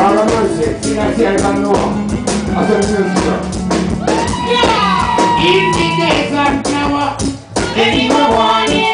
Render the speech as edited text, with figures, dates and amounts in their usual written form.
Vagabonds, financiare Magnolia. In the desert now, anyone want it.